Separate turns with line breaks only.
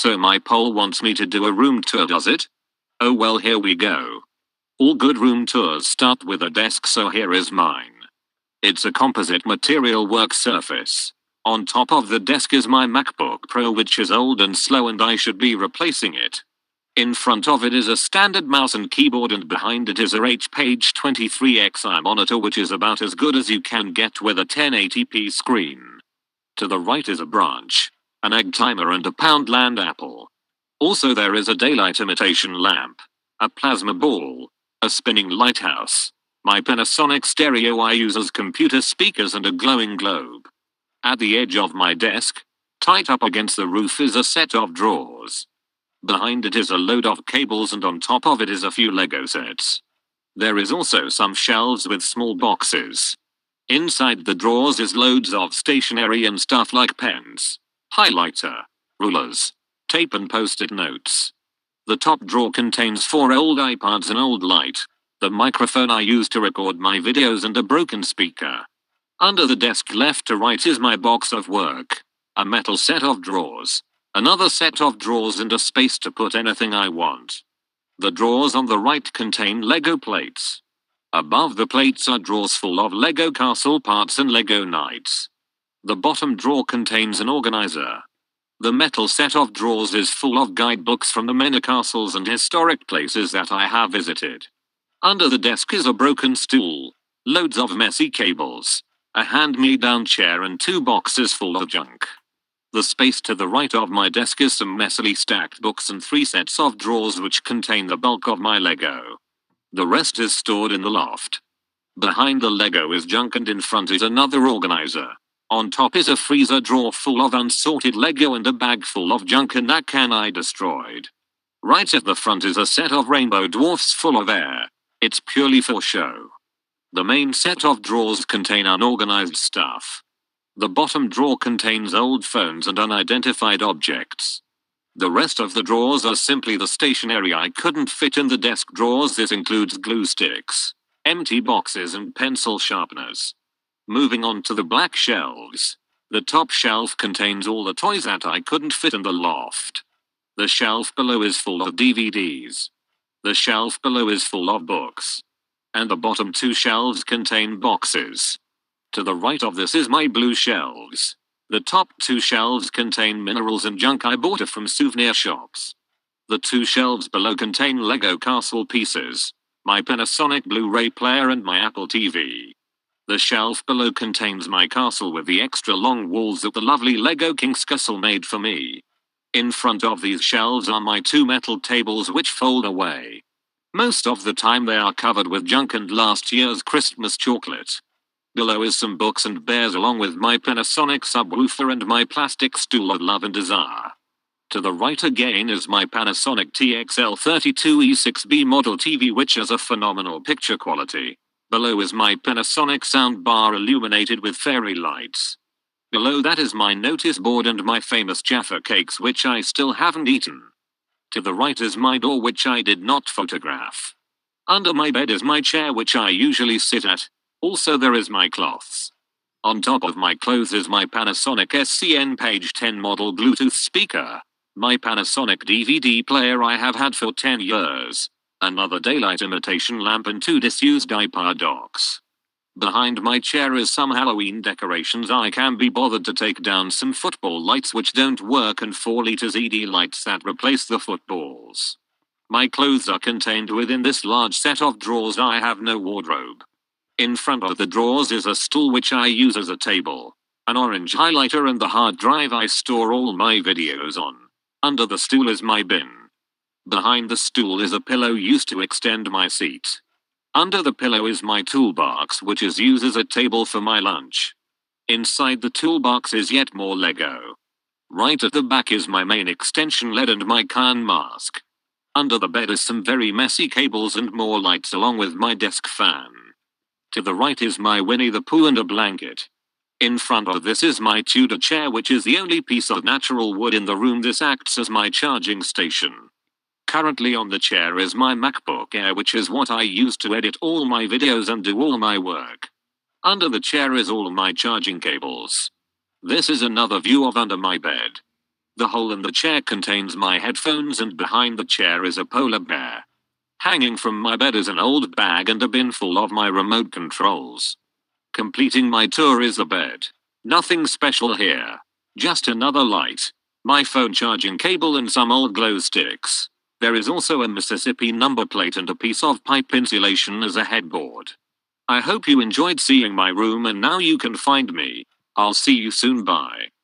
So my poll wants me to do a room tour, does it? Oh well, here we go. All good room tours start with a desk, so here is mine. It's a composite material work surface. On top of the desk is my MacBook Pro, which is old and slow and I should be replacing it. In front of it is a standard mouse and keyboard, and behind it is a HP 23Xi monitor, which is about as good as you can get with a 1080p screen. To the right is a branch, an egg timer and a Poundland apple. Also there is a daylight imitation lamp, a plasma ball, a spinning lighthouse, my Panasonic stereo I use as computer speakers, and a glowing globe. At the edge of my desk, tight up against the roof, is a set of drawers. Behind it is a load of cables, and on top of it is a few Lego sets. There is also some shelves with small boxes. Inside the drawers is loads of stationery and stuff like pens, highlighter, rulers, tape and post-it notes. The top drawer contains 4 old iPods, an old light, the microphone I use to record my videos, and a broken speaker. Under the desk left to right is my box of work, a metal set of drawers, another set of drawers, and a space to put anything I want. The drawers on the right contain Lego plates. Above the plates are drawers full of Lego castle parts and Lego knights. The bottom drawer contains an organizer. The metal set of drawers is full of guidebooks from the many castles and historic places that I have visited. Under the desk is a broken stool, loads of messy cables, a hand-me-down chair, and 2 boxes full of junk. The space to the right of my desk is some messily stacked books and 3 sets of drawers which contain the bulk of my Lego. The rest is stored in the loft. Behind the Lego is junk, and in front is another organizer. On top is a freezer drawer full of unsorted Lego and a bag full of junk and that can I destroyed. Right at the front is a set of rainbow dwarfs full of air. It's purely for show. The main set of drawers contain unorganized stuff. The bottom drawer contains old phones and unidentified objects. The rest of the drawers are simply the stationery I couldn't fit in the desk drawers. This includes glue sticks, empty boxes, and pencil sharpeners. Moving on to the black shelves. The top shelf contains all the toys that I couldn't fit in the loft. The shelf below is full of DVDs. The shelf below is full of books. And the bottom 2 shelves contain boxes. To the right of this is my blue shelves. The top 2 shelves contain minerals and junk I bought from souvenir shops. The 2 shelves below contain Lego castle pieces, my Panasonic Blu-ray player, and my Apple TV. The shelf below contains my castle with the extra long walls that the lovely Lego King Scuffle made for me. In front of these shelves are my 2 metal tables which fold away. Most of the time they are covered with junk and last year's Christmas chocolate. Below is some books and bears along with my Panasonic subwoofer and my plastic stool of love and desire. To the right again is my Panasonic TXL32E6B model TV which has a phenomenal picture quality. Below is my Panasonic soundbar illuminated with fairy lights. Below that is my notice board and my famous Jaffa cakes which I still haven't eaten. To the right is my door which I did not photograph. Under my bed is my chair which I usually sit at. Also there is my cloths. On top of my clothes is my Panasonic SCN Page 10 model Bluetooth speaker. My Panasonic DVD player I have had for 10 years. Another daylight imitation lamp and 2 disused iPod docks. Behind my chair is some Halloween decorations. I can be bothered to take down some football lights which don't work and 4 liters LED lights that replace the footballs. My clothes are contained within this large set of drawers. I have no wardrobe. In front of the drawers is a stool which I use as a table, an orange highlighter, and the hard drive I store all my videos on. Under the stool is my bin. Behind the stool is a pillow used to extend my seat. Under the pillow is my toolbox which is used as a table for my lunch. Inside the toolbox is yet more Lego. Right at the back is my main extension LED and my Khan mask. Under the bed is some very messy cables and more lights along with my desk fan. To the right is my Winnie the Pooh and a blanket. In front of this is my Tudor chair which is the only piece of natural wood in the room. This acts as my charging station. Currently on the chair is my MacBook Air which is what I use to edit all my videos and do all my work. Under the chair is all my charging cables. This is another view of under my bed. The hole in the chair contains my headphones and behind the chair is a polar bear. Hanging from my bed is an old bag and a bin full of my remote controls. Completing my tour is the bed. Nothing special here. Just another light, my phone charging cable and some old glow sticks. There is also a Mississippi number plate and a piece of pipe insulation as a headboard. I hope you enjoyed seeing my room and now you can find me. I'll see you soon, bye.